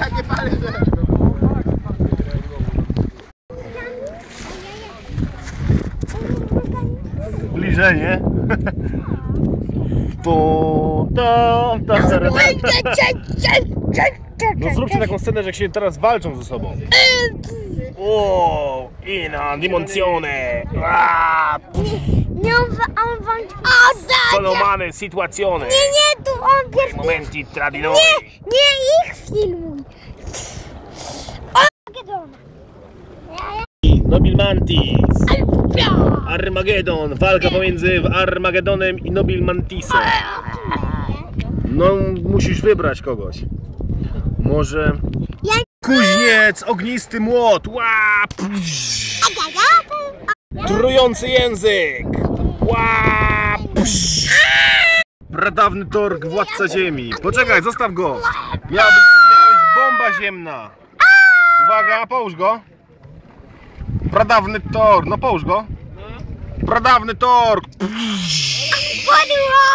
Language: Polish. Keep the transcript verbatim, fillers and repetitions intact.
Jakie fale, zbliżenie. To tam, tam, tam. No zróbcie taką scenę, że jak się teraz walczą ze sobą. O, ina dimensione. Nie, on, on wam... O, Sono male situazione. Nie, nie, tu on pierw... Momenti tra di noi. Nie, nie ich filmuj. Armageddon. Nobil Mantis. Armageddon. Walka pomiędzy Armagedonem i Nobil Mantisem. No, musisz wybrać kogoś. Może... Kuźniec, ognisty młot. Łap! Trujący język. Łap! Pradawny Torg, władca ziemi. Poczekaj, zostaw go. Miała być, miała być bomba ziemna. Uwaga, połóż go. Pradawny Torg, no połóż go. Pradawny Torg.